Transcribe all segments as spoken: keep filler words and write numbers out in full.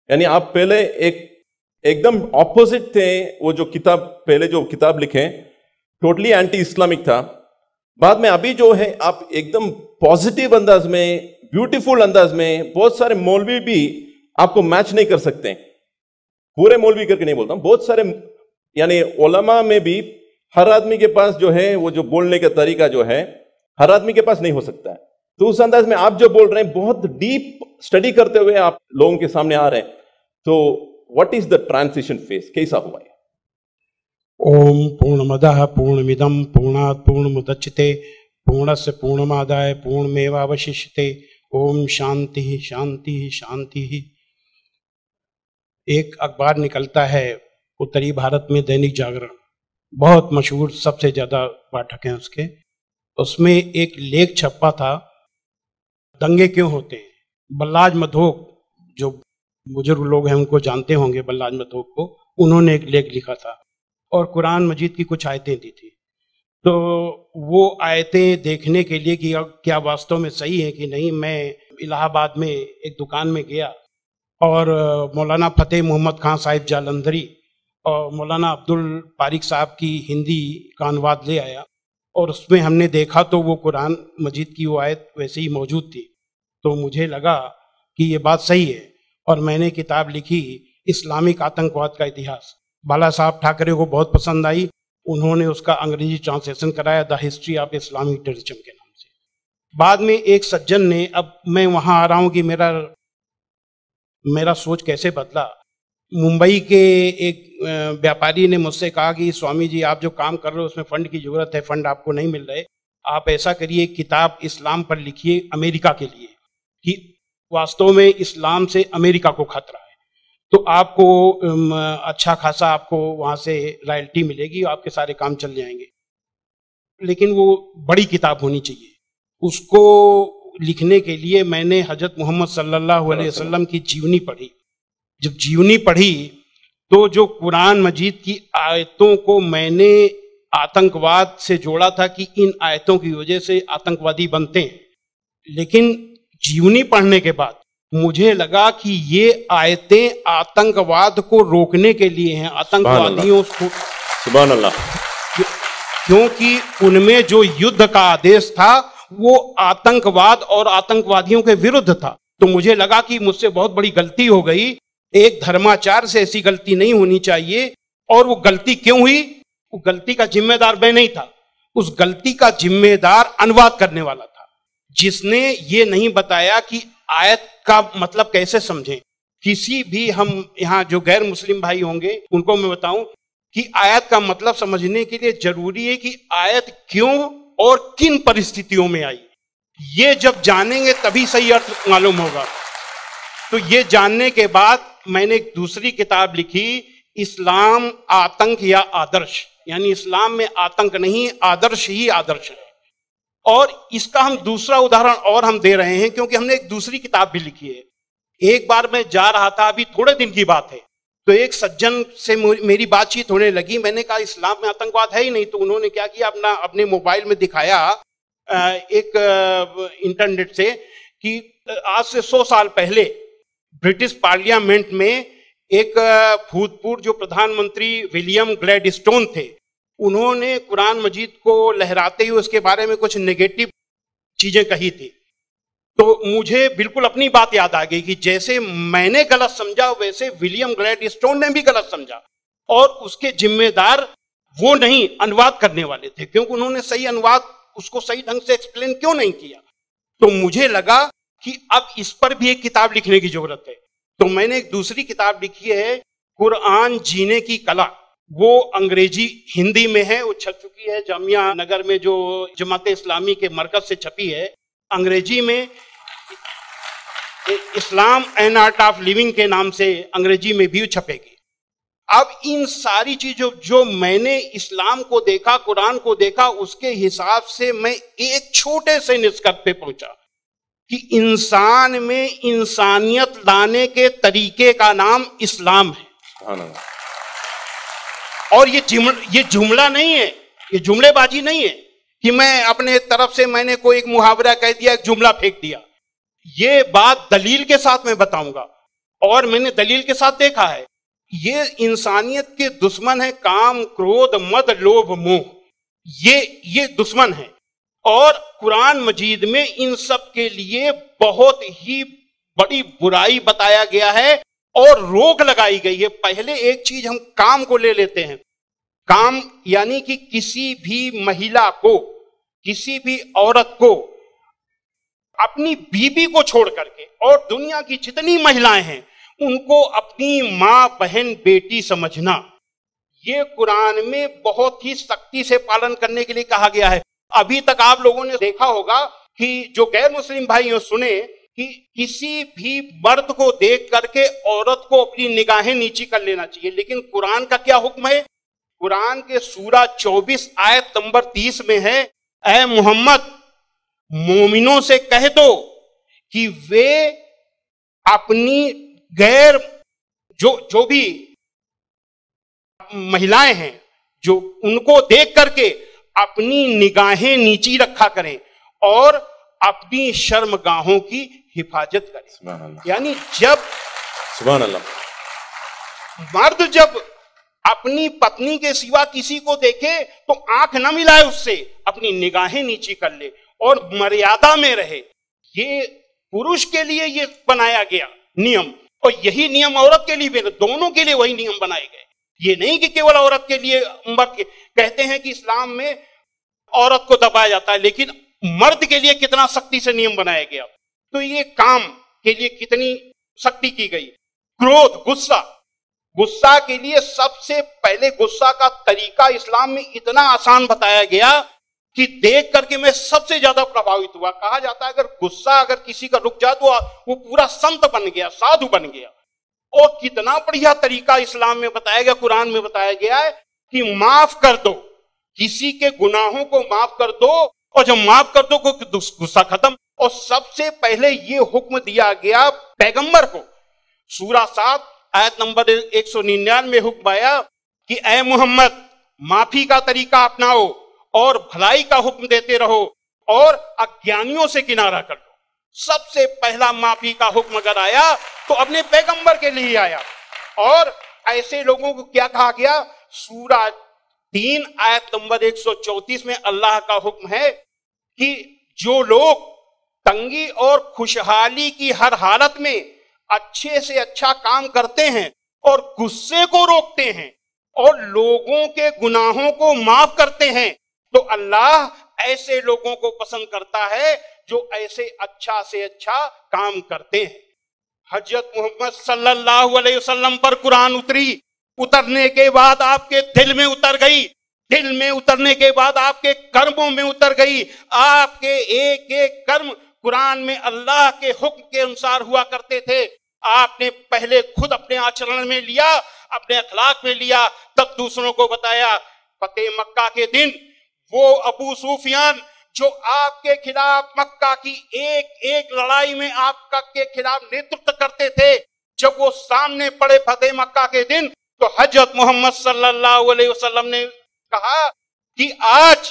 यानी आप पहले एक एकदम ऑपोजिट थे, वो जो किताब पहले जो किताब लिखे टोटली एंटी इस्लामिक था, बाद में अभी जो है आप एकदम पॉजिटिव अंदाज में, ब्यूटीफुल अंदाज में, बहुत सारे मौलवी भी आपको मैच नहीं कर सकते, पूरे मौलवी करके नहीं बोलता, बहुत सारे यानी उलमा में भी हर आदमी के पास जो है वो जो बोलने का तरीका जो है हर आदमी के पास नहीं हो सकता है। तो उस अंदाज में आप जो बोल रहे हैं बहुत डीप स्टडी करते हुए आप लोगों के सामने आ रहे हैं, तो what is the transition phase, कैसा हुआ है? ओम पूर्णमदः पूर्णमिदं पूर्णात् पूर्णमुदच्यते पूर्णस्य पूर्णमादाय पूर्णमेवावशिष्यते। ओम शांति शांति शांति। एक अखबार निकलता है उत्तरी भारत में, दैनिक जागरण, बहुत मशहूर, सबसे ज्यादा पाठक हैं उसके। उसमें एक लेख छपा था, दंगे क्यों होते हैं। बल्लाज मधोक, जो बुजुर्ग लोग हैं उनको जानते होंगे बल्लाज मधोक को, उन्होंने एक लेख लिखा था और कुरान मजीद की कुछ आयतें दी थी। तो वो आयतें देखने के लिए कि क्या वास्तव में सही है कि नहीं, मैं इलाहाबाद में एक दुकान में गया और मौलाना फतेह मोहम्मद खान साहिब जालंधरी और मौलाना अब्दुल पारिक साहब की हिंदी का अनुवाद ले आया और उसमें हमने देखा तो वो कुरान मजीद की वो आयत वैसे ही मौजूद थी। तो मुझे लगा कि ये बात सही है और मैंने किताब लिखी इस्लामिक आतंकवाद का इतिहास। बाला साहब ठाकरे को बहुत पसंद आई, उन्होंने उसका अंग्रेजी ट्रांसलेशन कराया, the history of Islamic terrorism के नाम से। बाद में एक सज्जन ने, अब मैं वहां आ रहा हूं कि मेरा मेरा सोच कैसे बदला। मुंबई के एक व्यापारी ने मुझसे कहा कि स्वामी जी आप जो काम कर रहे हो उसमें फंड की जरूरत है, फंड आपको नहीं मिल रहे, आप ऐसा करिए किताब इस्लाम पर लिखिए अमेरिका के लिए कि वास्तव में इस्लाम से अमेरिका को खतरा है, तो आपको अच्छा खासा आपको वहां से रॉयल्टी मिलेगी, आपके सारे काम चल जाएंगे। लेकिन वो बड़ी किताब होनी चाहिए। उसको लिखने के लिए मैंने हजरत मोहम्मद सल्लल्लाहु अलैहि वसल्लम की जीवनी पढ़ी। जब जीवनी पढ़ी तो जो कुरान मजीद की आयतों को मैंने आतंकवाद से जोड़ा था कि इन आयतों की वजह से आतंकवादी बनते हैं, लेकिन जीवनी पढ़ने के बाद मुझे लगा कि ये आयतें आतंकवाद को रोकने के लिए हैं, आतंकवादियों को, सुभान अल्लाह, क्योंकि उनमें जो युद्ध का आदेश था वो आतंकवाद और आतंकवादियों के विरुद्ध था। तो मुझे लगा कि मुझसे बहुत बड़ी गलती हो गई, एक धर्माचार से ऐसी गलती नहीं होनी चाहिए। और वो गलती क्यों हुई? वो गलती का जिम्मेदार मैं नहीं था, उस गलती का जिम्मेदार अनुवाद करने वाला था, जिसने ये नहीं बताया कि आयत का मतलब कैसे समझें। किसी भी, हम यहाँ जो गैर मुस्लिम भाई होंगे उनको मैं बताऊं कि आयत का मतलब समझने के लिए जरूरी है कि आयत क्यों और किन परिस्थितियों में आई, ये जब जानेंगे तभी सही अर्थ मालूम होगा। तो ये जानने के बाद मैंने एक दूसरी किताब लिखी, इस्लाम आतंक या आदर्श, यानी इस्लाम में आतंक नहीं, आदर्श ही आदर्श है। और इसका हम दूसरा उदाहरण और हम दे रहे हैं क्योंकि हमने एक दूसरी किताब भी लिखी है। एक बार मैं जा रहा था, अभी थोड़े दिन की बात है, तो एक सज्जन से मेरी बातचीत होने लगी। मैंने कहा इस्लाम में आतंकवाद है ही नहीं। तो उन्होंने क्या किया, अपना अपने मोबाइल में दिखाया एक इंटरनेट से कि आज से सौ साल पहले ब्रिटिश पार्लियामेंट में एक भूतपूर्व जो प्रधानमंत्री विलियम ग्लैडस्टोन थे, उन्होंने कुरान मजीद को लहराते हुए उसके बारे में कुछ नेगेटिव चीजें कही थी। तो मुझे बिल्कुल अपनी बात याद आ गई कि जैसे मैंने गलत समझा वैसे विलियम ग्लैडस्टोन ने भी गलत समझा, और उसके जिम्मेदार वो नहीं, अनुवाद करने वाले थे, क्योंकि उन्होंने सही अनुवाद उसको सही ढंग से एक्सप्लेन क्यों नहीं किया। तो मुझे लगा कि अब इस पर भी एक किताब लिखने की जरूरत है। तो मैंने एक दूसरी किताब लिखी है, कुरान जीने की कला। वो अंग्रेजी हिंदी में है, वो छप चुकी है जामिया नगर में, जो जमात इस्लामी के मरकज से छपी है। अंग्रेजी में Islam an art of living के नाम से अंग्रेजी में भी छपेगी। अब इन सारी चीजों जो मैंने इस्लाम को देखा, कुरान को देखा, उसके हिसाब से मैं एक छोटे से निष्कर्ष पे पहुंचा कि इंसान में इंसानियत लाने के तरीके का नाम इस्लाम है। और ये ये जुमला नहीं है, ये जुमलेबाजी नहीं है कि मैं अपने तरफ से मैंने कोई एक मुहावरा कह दिया, एक जुमला फेंक दिया। ये बात दलील के साथ मैं बताऊंगा। और मैंने दलील के साथ देखा है, ये इंसानियत के दुश्मन है। काम, क्रोध, मद, लोभ, मोह, ये ये दुश्मन है। और कुरान मजीद में इन सब के लिए बहुत ही बड़ी बुराई बताया गया है और रोक लगाई गई है। पहले एक चीज हम काम को ले लेते हैं। काम यानी कि किसी भी महिला को, किसी भी औरत को अपनी बीबी को छोड़ करके और दुनिया की जितनी महिलाएं हैं उनको अपनी मां, बहन, बेटी समझना, ये कुरान में बहुत ही सख्ती से पालन करने के लिए कहा गया है। अभी तक आप लोगों ने देखा होगा कि जो गैर मुस्लिम भाई हो सुने कि किसी भी मर्द को देख करके औरत को अपनी निगाहें नीची कर लेना चाहिए, लेकिन कुरान का क्या हुक्म है? कुरान के सूरा चौबीस आयत नंबर तीस में है, ऐ मोहम्मद मोमिनों से कह दो कि वे अपनी गैर जो जो भी महिलाएं हैं जो उनको देख करके अपनी निगाहें नीची रखा करें और अपनी शर्मगाहों की हिफाजत करें। यानी जब सुभान अल्लाह, मर्द जब अपनी पत्नी के सिवा किसी को देखे तो आंख न मिलाए उससे, अपनी निगाहें नीची कर ले और मर्यादा में रहे। ये पुरुष के लिए ये बनाया गया नियम और यही नियम औरत के लिए भी, दोनों के लिए वही नियम बनाए गए। ये नहीं कि केवल औरत के लिए। मर्द के कहते हैं कि इस्लाम में औरत को दबाया जाता है, लेकिन मर्द के लिए कितना सख्ती से नियम बनाया गया। तो ये काम के लिए कितनी सख्ती की गई। क्रोध, गुस्सा, गुस्सा के लिए सबसे पहले गुस्सा का तरीका इस्लाम में इतना आसान बताया गया कि देख करके मैं सबसे ज्यादा प्रभावित हुआ। कहा जाता है अगर गुस्सा अगर किसी का रुक जाए तो वो पूरा संत बन गया, साधु बन गया। और कितना बढ़िया तरीका इस्लाम में बताया गया, कुरान में बताया गया है कि माफ कर दो, किसी के गुनाहों को माफ कर दो, और जब माफ कर दो गुस्सा खत्म। और सबसे पहले ये हुक्म दिया गया पैगंबर को। सूरा सात आयत नंबर एक सौ निन्यानवे हुक्म आया कि ऐ मोहम्मद माफी का तरीका अपनाओ और भलाई का हुक्म देते रहो और अज्ञानियों से किनारा कर लो। सबसे पहला माफी का हुक्म अगर आया तो अपने पैगंबर के लिए आया। और ऐसे लोगों को क्या कहा गया? सूरा तीन आयत नंबर एक सौ चौतीस में अल्लाह का हुक्म है कि जो लोग तंगी और खुशहाली की हर हालत में अच्छे से अच्छा काम करते हैं और गुस्से को रोकते हैं और लोगों के गुनाहों को माफ करते हैं, तो अल्लाह ऐसे लोगों को पसंद करता है जो ऐसे अच्छा से अच्छा काम करते हैं। हजरत मोहम्मद सल्लल्लाहु अलैहि वसल्लम पर कुरान उतरी, उतरने के बाद आपके दिल में उतर गई, दिल में उतरने के बाद आपके कर्मों में उतर गई। आपके एक एक कर्म कुरान में अल्लाह के हुक्म के अनुसार हुआ करते थे। आपने पहले खुद अपने आचरण में लिया, अपने अखलाक में लिया, तब दूसरों को बताया। फतेह मक्का के दिन वो अबू सुफियान जो आपके खिलाफ मक्का की एक एक लड़ाई में आपका के खिलाफ नेतृत्व करते थे, जब वो सामने पड़े फतेह मक्का के दिन, तो हजरत मोहम्मद सल्लल्लाहु अलैहि वसल्लम ने कहा कि आज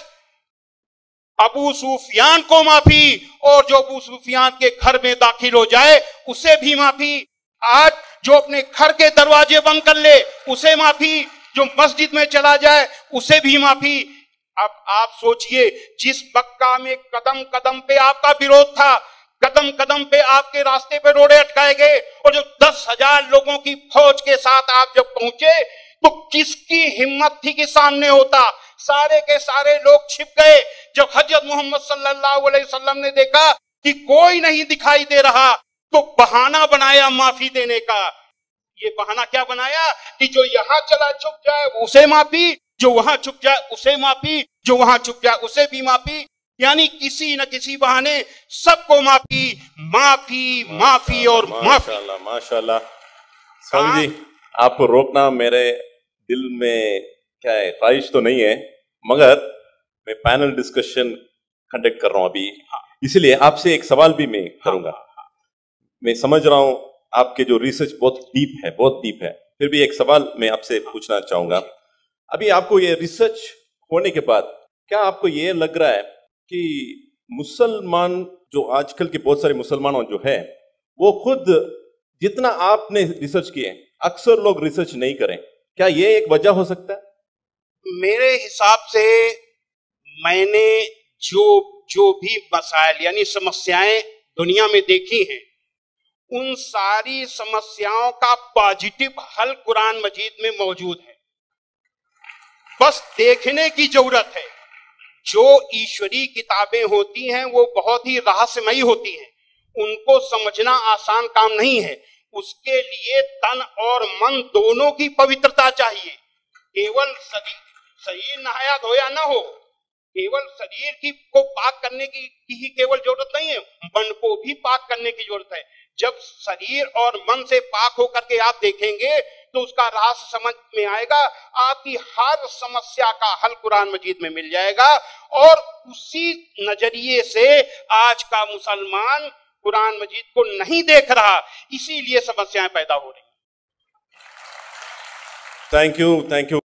अबू सुफियान को माफी, और जो अबू सुफियान के घर में दाखिल हो जाए उसे भी माफी। आज जो अपने घर के दरवाजे बंद कर ले उसे माफी, जो मस्जिद में चला जाए उसे भी माफी। अब आप सोचिए, जिस मक्का में कदम कदम पे आपका विरोध था, कदम कदम पे आपके रास्ते पे रोड़े अटकाए गए, और जो दस हजार लोगों की फौज के साथ आप जब पहुंचे तो किसकी हिम्मत थी कि सामने होता? सारे के सारे लोग छिप गए। जब हजरत मोहम्मद सल्लल्लाहु अलैहि वसल्लम ने देखा कि कोई नहीं दिखाई दे रहा, तो बहाना बनाया माफी देने का। ये बहाना क्या बनाया कि जो यहां चला चुप जाए उसे माफी, जो वहां चुप जाए उसे माफी, जो वहां चुप जाए उसे भी माफी। यानी किसी न किसी बहाने सबको माफी, माफी, माफी और माफी। माशाल्लाह, माशाल्लाह। स्वामी जी, आपको रोकना मेरे दिल में क्या है, ख्वाहिश तो नहीं है, मगर मैं पैनल डिस्कशन कंडक्ट कर रहा हूं अभी, इसलिए आपसे एक सवाल भी मैं करूंगा। मैं समझ रहा हूं आपके जो रिसर्च बहुत डीप है, बहुत डीप है, फिर भी एक सवाल मैं आपसे पूछना चाहूंगा। अभी आपको ये रिसर्च होने के बाद क्या आपको ये लग रहा है कि मुसलमान जो आजकल के बहुत सारे मुसलमान जो है वो खुद जितना आपने रिसर्च किए, अक्सर लोग रिसर्च नहीं करें, क्या ये एक वजह हो सकता है? मेरे हिसाब से मैंने जो जो भी मसाइल यानी समस्याएं दुनिया में देखी हैं, उन सारी समस्याओं का पॉजिटिव हल कुरान मजीद में मौजूद है। बस देखने की जरूरत है। जो ईश्वरी किताबें होती हैं वो बहुत ही रहस्यमयी होती हैं, उनको समझना आसान काम नहीं है। उसके लिए तन और मन दोनों की पवित्रता चाहिए। केवल शरीर शरीर नहाया धोया ना हो, केवल शरीर की को पाक करने की, की ही केवल जरूरत नहीं है, मन को भी पाक करने की जरूरत है। जब शरीर और मन से पाक होकर के आप देखेंगे तो उसका रहस्य समझ में आएगा। आपकी हर समस्या का हल कुरान मजीद में मिल जाएगा। और उसी नजरिए से आज का मुसलमान कुरान मजीद को नहीं देख रहा, इसीलिए समस्याएं पैदा हो रही। Thank you, thank you.